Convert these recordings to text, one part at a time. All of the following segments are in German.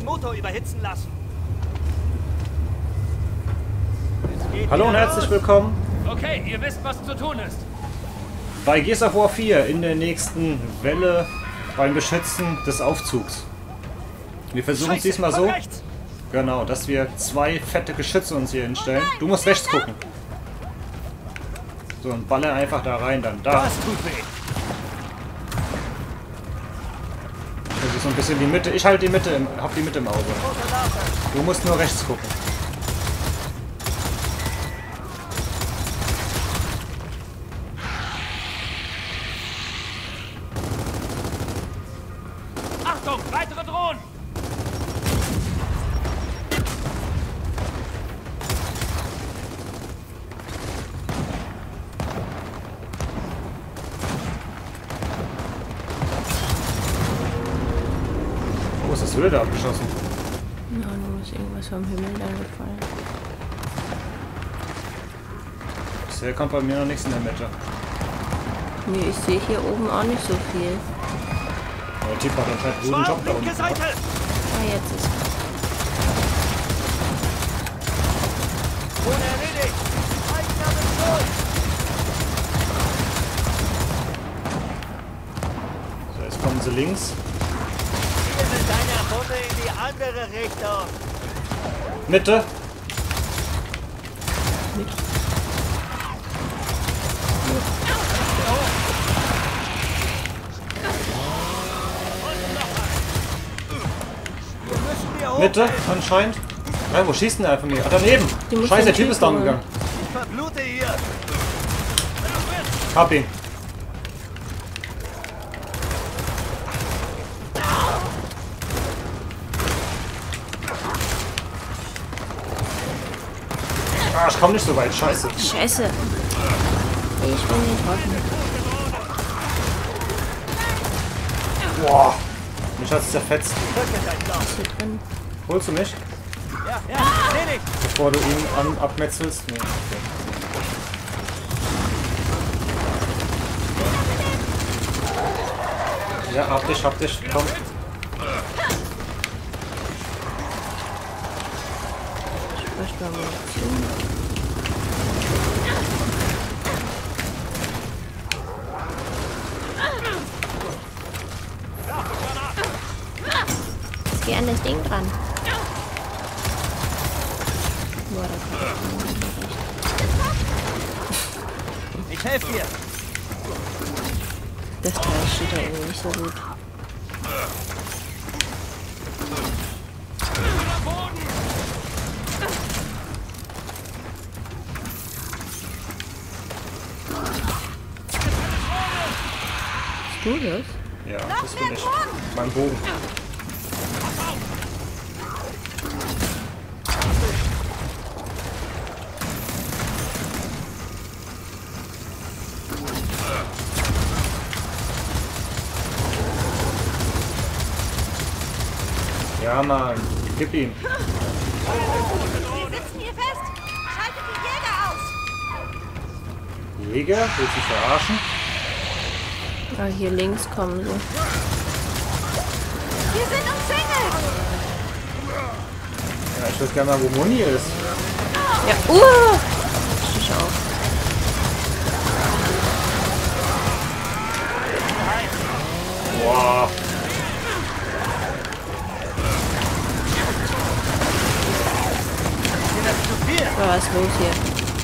Motor überhitzen lassen. Hallo und herzlich willkommen Okay, ihr wisst, was zu tun ist. bei Gears of War 4 in der nächsten Welle beim Beschützen des Aufzugs. Wir versuchen es diesmal so, genau, dass wir zwei fette Geschütze uns hier hinstellen. Du musst rechts gucken. So, und baller einfach da rein dann. Da. Das tut weh. Das ist so ein bisschen die Mitte. Ich halte die Mitte, hab die Mitte im Auge. Du musst nur rechts gucken. Achtung, weitere Drohnen. Wo ist das Hülle da abgeschossen? Ja, nun ist irgendwas vom Himmel dann gefallen. Bisher kommt bei mir noch nichts in der Mitte. Nee, ich sehe hier oben auch nicht so viel. Aber der Typ hat anscheinend einen guten Job da unten. Linke Seite. Ah, jetzt ist was. Drohne erledigt. Einnahme durch. So, jetzt kommen sie links. Ziele mit deiner Bombe in die andere Richtung. Mitte. Mit. Wir müssen hier hoch. Mitte anscheinend. Wo schießt denn der von mir? Ah, daneben. Die muss Scheiße, der den Typ ist down holen. gegangen. Ich verblute hier. Hab ihn. Ah, ich komm nicht so weit. Scheiße. Scheiße. Ich bin getroffen. Boah. Mich hat's zerfetzt. Was hier drin? Holst du mich? Ja, erledigt. Bevor du ihn abmetzelst? Nee. Okay. Ja, hab dich. Komm. Ich bräuchte mal Munition. Jetzt geh an das Ding dran. Boah, da kann ich nicht recht. Ich helfe dir. Das Teil steht da irgendwie nicht so gut. Bist du das? Ja, das bin ich. Mein Bogen. Ja, Mann. Gib ihm. Wir sitzen hier fest. Schaltet die Jäger aus. Jäger? Willst du mich verarschen? Ah, hier links kommen sie. Wir sind umzingelt. Ja, ich weiß gerne mal, wo Moni ist. Ja, ich auch. Boah. Was ist los hier?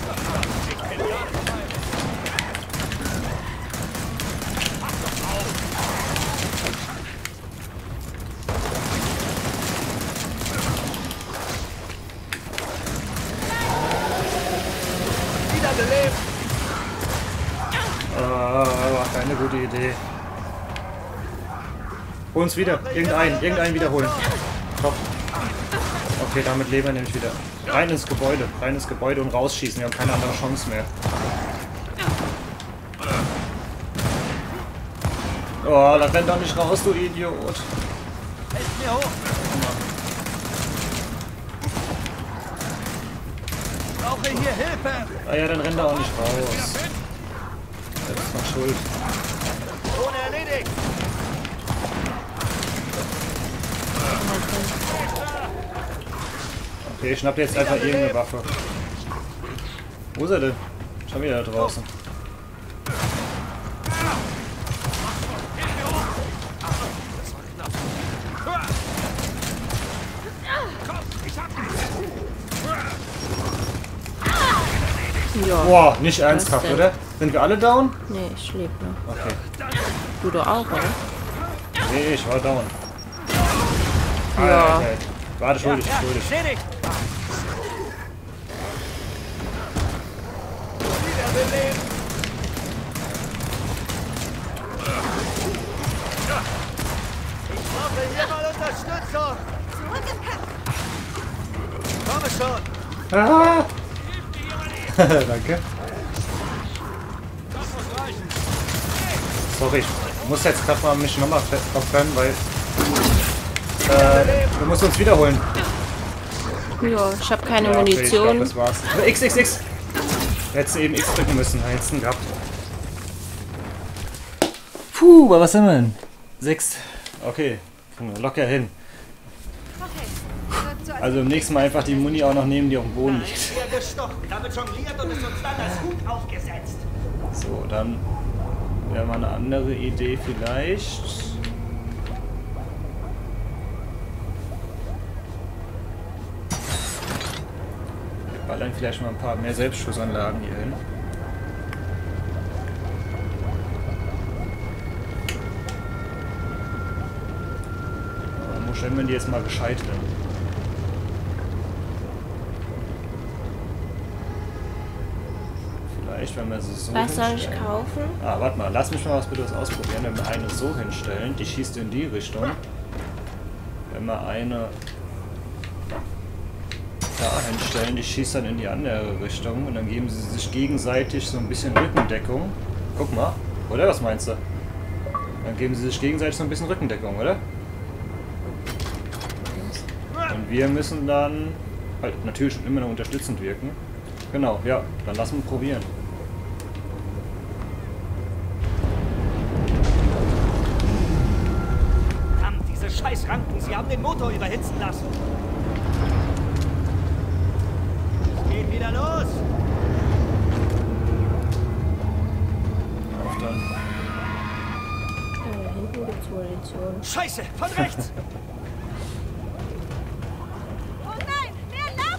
Wiederbelebt. War keine gute Idee. Hol uns wieder. Irgendeinen wiederholen. Top. Okay, damit leben wir nämlich wieder. Rein ins Gebäude und rausschießen. Wir haben keine andere Chance mehr. Oh, da rennt doch nicht raus, du Idiot. Helft mir hoch. Brauche hier Hilfe. Ah ja, dann rennt er auch nicht raus. Das ist noch schuld. Drohne erledigt. Okay, ich schnapp jetzt einfach irgendeine Waffe. Wo ist er denn? Schon wieder da draußen. Ja. Boah, nicht ernsthaft, denn? oder? Sind wir alle down? Nee, ich lebe noch. Okay. Du doch auch, oder? Nee, ich war down. Ja. Alter. Warte, schuldig, schuldig. Beschädigt! Wiederbeleben! Ich brauche hier mal Unterstützung! Zurück im Kampf. Komme schon! Ah. Danke. Sorry, ich muss jetzt gerade mal mich nochmal verbrennen, weil wir müssen uns wiederholen. Ja, ich habe keine Ja, okay, ich Munition. glaub, das war's. X, X, X! Hättest du eben X drücken müssen, hättest du ihn gehabt. Puh, bei was sind wir denn? 6. Okay, kriegen wir locker hin. Okay. Zurück zur Also im nächsten Mal einfach die Muni auch noch nehmen, die auf dem Boden liegt. Hier gestochen, damit jongliert und ist uns dann als Hut aufgesetzt. So, dann wäre mal eine andere Idee vielleicht. Wir ballern vielleicht mal ein paar mehr Selbstschussanlagen hier hin. Wo stellen wir die jetzt mal gescheit hin? Vielleicht, wenn wir sie so Was soll ich hinstellen. kaufen? Ah, warte mal, lass mich mal was bitte ausprobieren. Wenn wir eine so hinstellen, die schießt in die Richtung. Wenn wir eine da hinstellen, die schießt dann in die andere Richtung. Und dann geben sie sich gegenseitig so ein bisschen Rückendeckung. Guck mal, oder? Was meinst du? Dann geben sie sich gegenseitig so ein bisschen Rückendeckung, oder? Und wir müssen dann halt natürlich immer noch unterstützend wirken. Genau, ja, dann lassen wir probieren. Verdammt, diese Scheißranken, sie haben den Motor überhitzen lassen. Es geht wieder los. Auf dann. Hinten gibt's Munition. Scheiße, von rechts. Oh nein, mehr Lauf!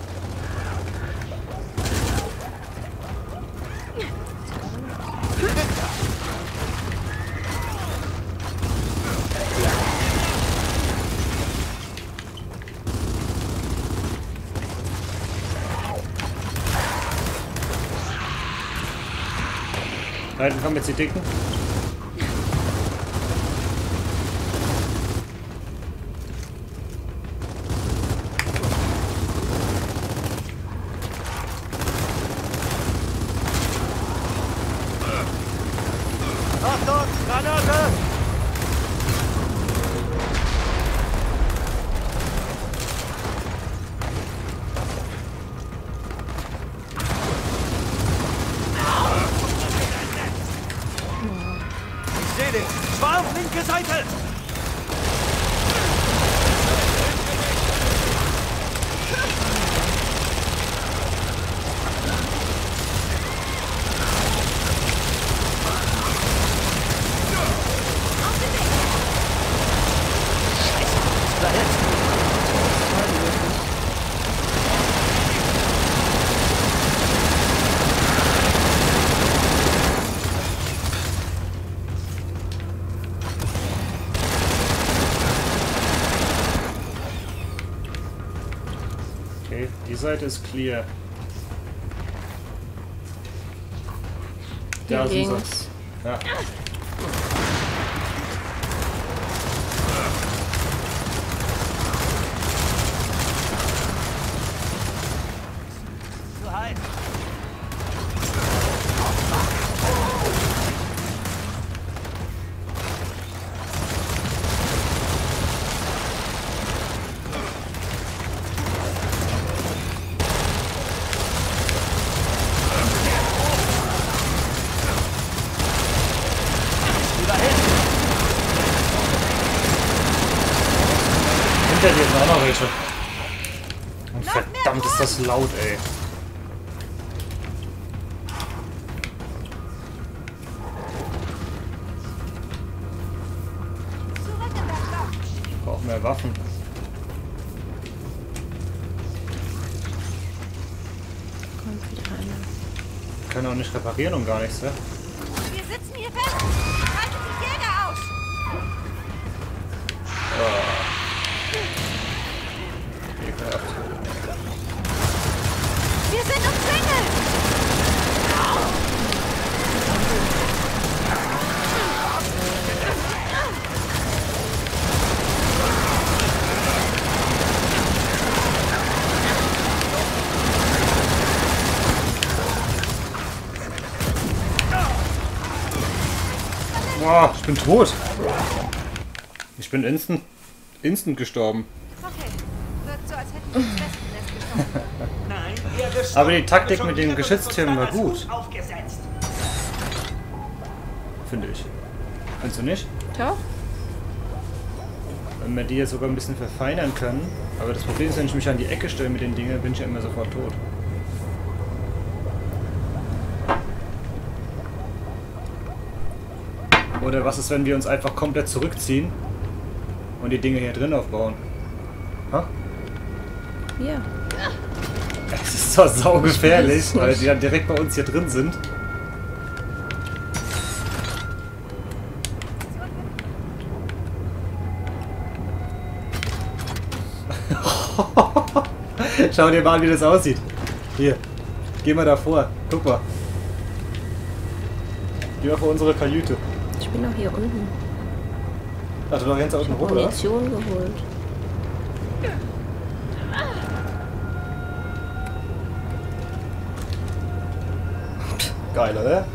Da hinten kommen jetzt die Dicken. Achtung, Granate. Ich sehe den. Schwarm, linke Seite. Da jetzt. Okay, die Seite ist clear. Hier Da sind sie. links. Ja. Zu heiß. Wieder hin. Hinter dir sind auch noch welche. Verdammt, ist das laut, ey. Zurück in das Loch. Ich brauche mehr Waffen. Kommt wieder einer. Können auch nicht reparieren und gar nichts, ne? Wir sitzen hier fest. Haltet die Jäger aus. Ekelhaft. Wir sind umzingelt. Boah, ich bin tot. Ich bin instant gestorben. Okay. Wirkt so, als hätten wir ins Wespennest geschossen. Nein, ihr gestorben. Aber die Taktik Schon mit den wieder Geschütztürmen war als Fuß gut. Aufgesetzt. Finde ich. Findest du nicht? Doch. Wenn wir die jetzt sogar ein bisschen verfeinern können. Aber das Problem ist, wenn ich mich an die Ecke stelle mit den Dingen, bin ich ja immer sofort tot. Oder was ist, wenn wir uns einfach komplett zurückziehen und die Dinge hier drin aufbauen? Ha? Ja. Es ist zwar saugefährlich, weil die ja direkt bei uns hier drin sind. Schau dir mal an, wie das aussieht. Hier, geh mal davor. Guck mal. Geh mal vor unsere Kajüte. Ich bin noch hier unten. Ach, du noch ganz außen rum, oder? Munition geholt. Geil, oder?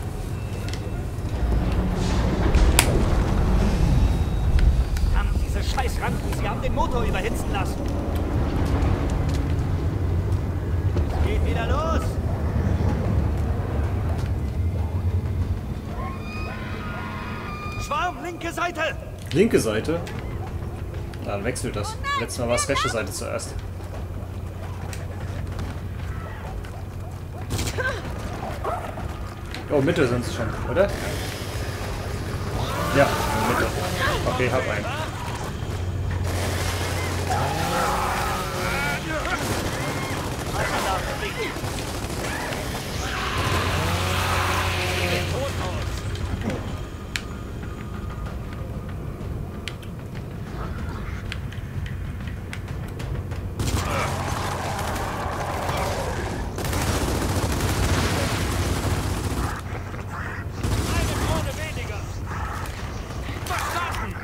Haben diese scheiß Ranken, sie haben den Motor überhitzen lassen. Es geht wieder los. Schwarm, linke Seite. Linke Seite? Na, dann wechselt das. Letztes Mal war es rechte Seite zuerst. Oh, Mitte sind sie schon, oder? Ja, Mitte. Okay, hab einen. Eine Krone weniger. Verstanden.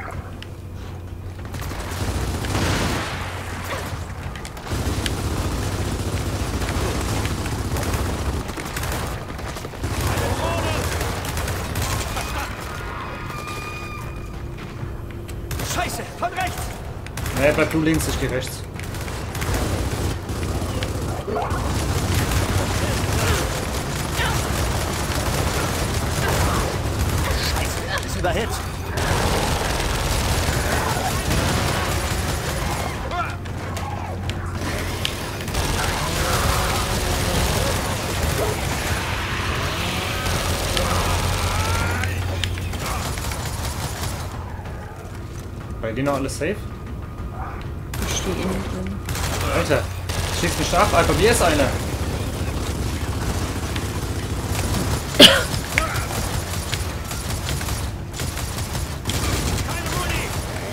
Eine Krone. Verstanden. Scheiße, von rechts. Nee, bleib du links, ich geh rechts. Scheiße, ist überhitzt. Bei dir noch alles safe? Ich stehe innen drin. Alter, schieß mich ab, Alter, bei mir ist einer. Keine Muni.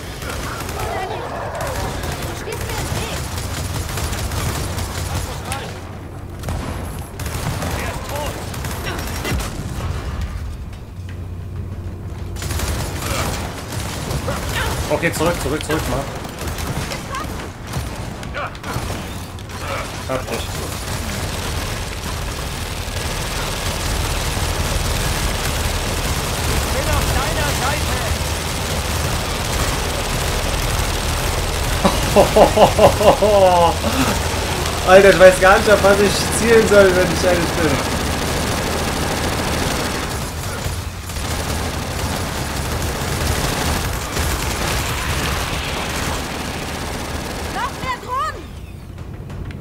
Du stehst mir im Weg. Das muss reichen. Er ist tot. Okay, zurück, mal. Hab dich. Ich bin auf deiner Seite. Alter, ich weiß gar nicht, auf was ich zielen soll, wenn ich ehrlich bin. Noch mehr Drohnen.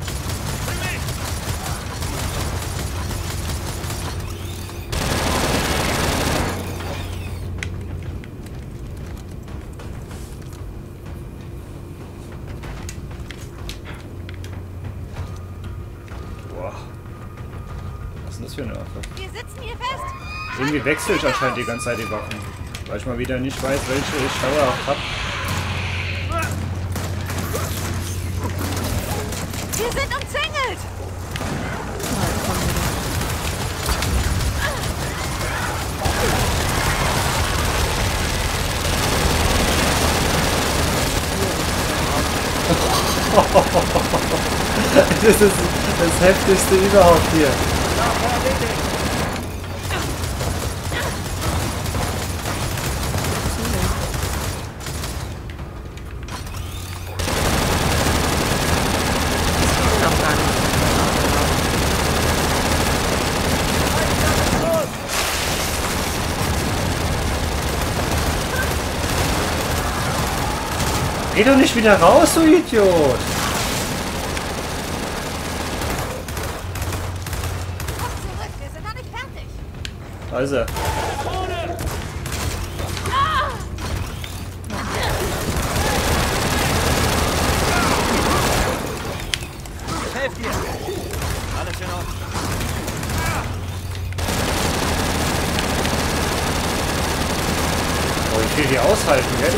für eine Waffe? Wir sitzen hier fest. Irgendwie wechsle ich anscheinend die ganze Zeit die Waffen. Weil ich mal wieder nicht weiß, welche ich dauerhaft habe. Wir sind umzingelt. Das ist das Heftigste überhaupt hier. Noch gar nicht. Geh doch nicht wieder raus, du Idiot! Komm zurück, wir sind noch nicht fertig. Da ist er. Ich helfe dir. Alles in Ordnung. Oh, ich will die aushalten, gell?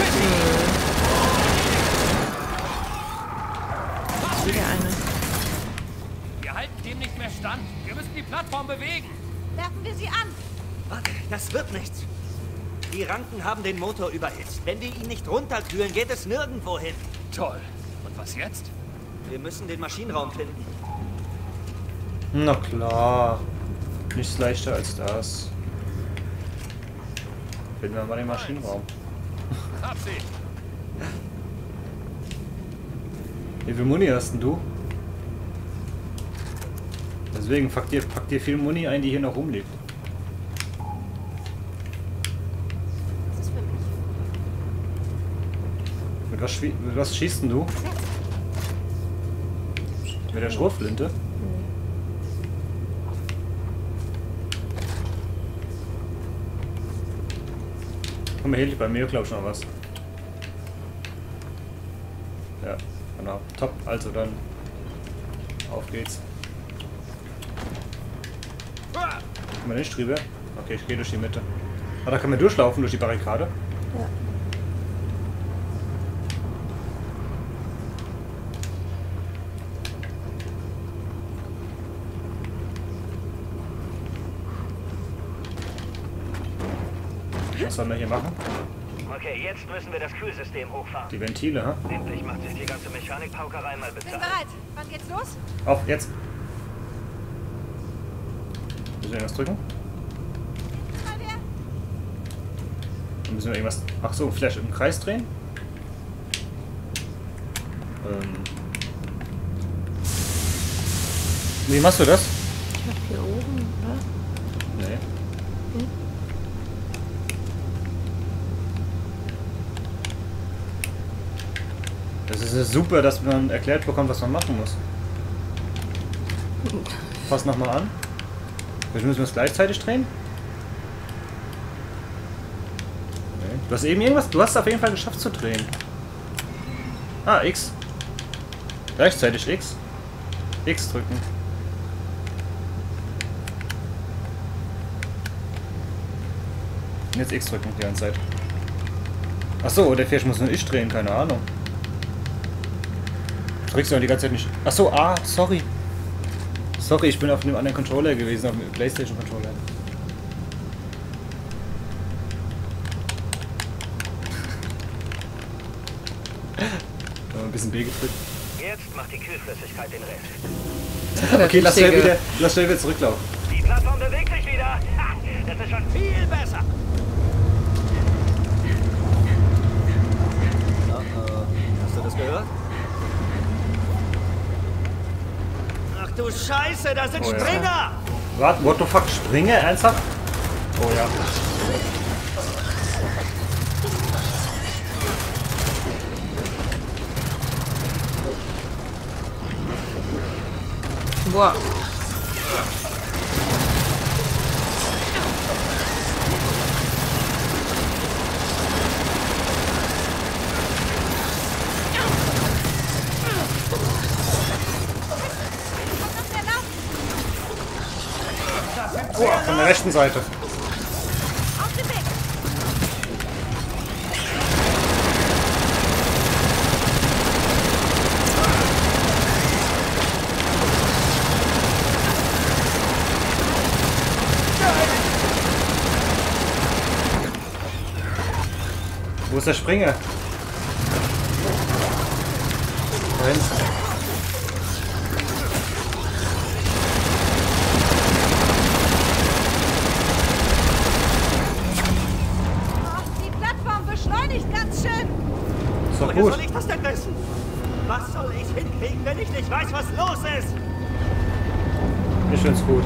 Wieder eine. Wir halten dem nicht mehr stand. Wir müssen die Plattform bewegen. Werfen wir sie an. Warte, das wird nichts. Die Ranken haben den Motor überhitzt. Wenn wir ihn nicht runterkühlen, geht es nirgendwo hin. Toll. Und was jetzt? Wir müssen den Maschinenraum finden. Na klar. Nichts leichter als das. Finden wir mal den Maschinenraum. Hab sie. Wie viel Muni hast denn du? Deswegen pack dir viel Muni ein, die hier noch rumliegt. Das ist für mich. Mit was schießt denn du? Mit der Schrotflinte? Guck mal, hier liegt bei mir, glaube ich, noch was. Ja, genau. Top, also dann auf geht's. Kann man nicht drüber? Okay, ich gehe durch die Mitte. Ah, da kann man durchlaufen, durch die Barrikade. Ja. Was sollen wir hier machen? Okay, jetzt müssen wir das Kühlsystem hochfahren. Die Ventile, ha? Endlich macht sich die ganze Mechanikpaukerei mal Bin bezahlt. bereit. Wann geht's los? Auf, jetzt! Müssen wir irgendwas drücken? Mal wer? Dann müssen wir irgendwas... Ach so, Flash im Kreis drehen? Wie machst du das? Ich hab hier oben, oder? Nee. Das ist ja super, dass man erklärt bekommt, was man machen muss. Fass nochmal an. Vielleicht müssen wir es gleichzeitig drehen? Nee. Du hast eben irgendwas... Du hast es auf jeden Fall geschafft zu drehen. Ah, X. Gleichzeitig X. X drücken. Und jetzt X drücken die ganze Zeit. Achso, der Fisch muss nur ich drehen, keine Ahnung. Du drückst ja die ganze Zeit nicht. Achso, sorry. Sorry, ich bin auf einem anderen Controller gewesen, auf dem PlayStation Controller. Ein bisschen B gedrückt. Jetzt macht die Kühlflüssigkeit den Rest. Okay, lass schnell wieder zurücklaufen. Die Plattform bewegt sich wieder. Ha, das ist schon viel besser. Hast du das gehört? Ach du Scheiße, da sind Oh ja. Springer! Warte, what the fuck, Springe? Ernsthaft? Oh ja. Boah. Kommt noch mehr Lauf. Von der rechten Seite. Auf den Weg! Wo ist der Springer? Da hinten. Oh, die Plattform beschleunigt ganz schön. Ist doch Woher gut. soll ich das denn wissen? Was soll ich hinkriegen, wenn ich nicht weiß, was los ist? Ich find's gut.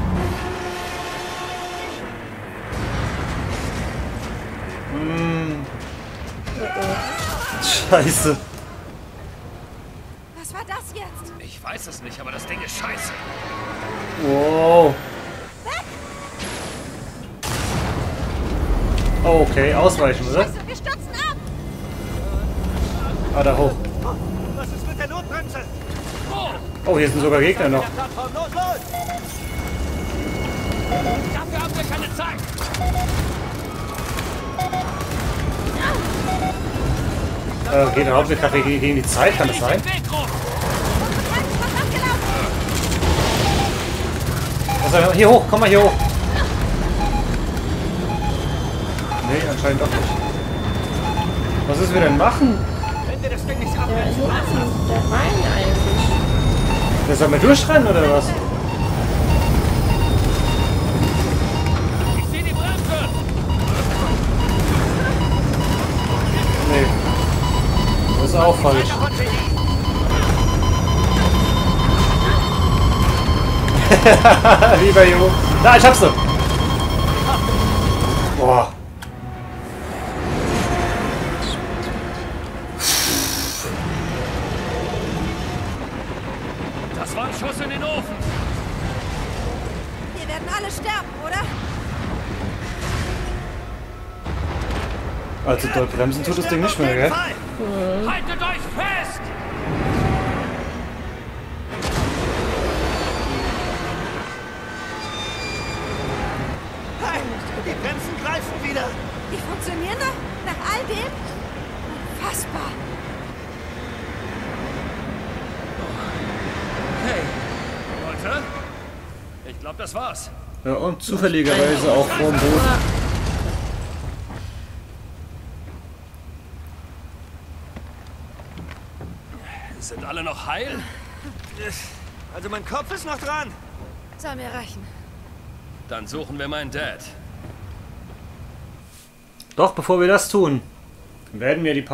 Scheiße. Was war das jetzt? Ich weiß es nicht, aber das Ding ist scheiße. Wow. Oh, okay, ausweichen, oder? Scheiße, wir stürzen ab! Ah, da hoch. Oh, was ist mit der Notbremse? Oh, hier sind sogar Gegner noch. Der Plattform, los, los! Dafür haben wir keine Zeit. Geht der Hauptkaffee gegen die Zeit, kann das sein? Weg rum. Also, hier hoch, komm mal hier hoch. Nee, anscheinend doch nicht. Was müssen wir denn machen? Wenn wir das Ding nicht Ja, abbremsen, hier war's das. ist der Wein eigentlich. Der soll mal durchrennen oder was? Ich sehe die Bremse. Nee. Das ist auch falsch. Weiter von Genie. Lieber Jo. Da, ich hab's doch. Boah. Das war ein Schuss in den Ofen. Wir werden alle sterben, oder? Also doll bremsen tut das Ding nicht mehr, gell? Haltet euch fest. Hey, die Bremsen greifen wieder. Die funktionieren noch? Nach all dem? Unfassbar. Hey, Leute. Ich glaube, das war's. Ja, und zufälligerweise auch vorm Boden. Sind alle noch heil? Also mein Kopf ist noch dran. Soll mir reichen. Dann suchen wir meinen Dad. Doch, bevor wir das tun, werden wir die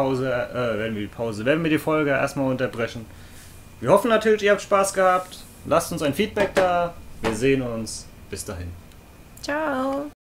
Folge erstmal unterbrechen. Wir hoffen natürlich, ihr habt Spaß gehabt. Lasst uns ein Feedback da. Wir sehen uns. Bis dahin. Ciao.